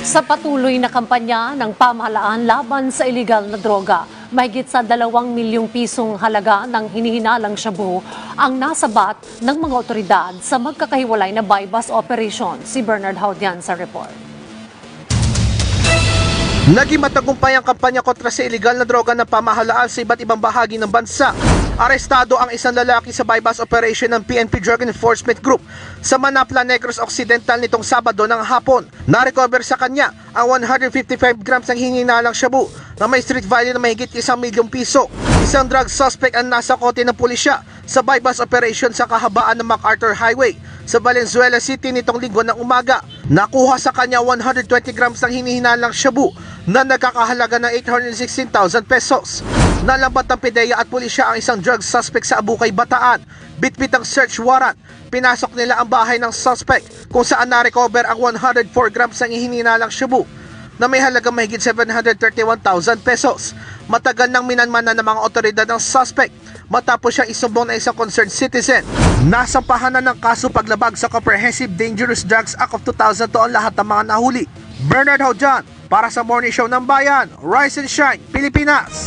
Sa patuloy na kampanya ng pamahalaan laban sa iligal na droga, mahigit sa 2 milyong pisong halaga ng hinihinalang shabu ang nasabat ng mga otoridad sa magkakahiwalay na buy-bust operation. Si Bernard Haudian sa report. Naging matagumpay ang kampanya kontra sa iligal na droga ng pamahalaan sa iba't ibang bahagi ng bansa. Arestado ang isang lalaki sa buy-bust operation ng PNP Drug Enforcement Group sa Manapla, Negros Occidental nitong Sabado ng hapon. Na-recover sa kanya ang 155 grams ng hinihinalang shabu na may street value na mahigit 1 milyong piso. Isang drug suspect ang nasa kote ng pulisya sa buy-bust operation sa kahabaan ng MacArthur Highway sa Valenzuela City nitong Linggo ng umaga. Nakuha sa kanya 120 grams ng hinihinalang shabu na nagkakahalaga ng 816,000 pesos. Nalambat ng PDEA at pulisya ang isang drug suspect sa Abukay, Bataan. Bitbit ang search warrant. Pinasok nila ang bahay ng suspect kung saan na-recover ang 104 grams ng hinihinalang shabu na may halagang mahigit 731,000 pesos. Matagal nang minanmanan ng mga otoridad ng suspect matapos siya isumbong na isang concerned citizen. Nasampahan na ng kaso paglabag sa Comprehensive Dangerous Drugs Act of 2002 ang lahat ng mga nahuli. Bernard Haudian para sa Morning Show ng Bayan, Rise and Shine, Pilipinas.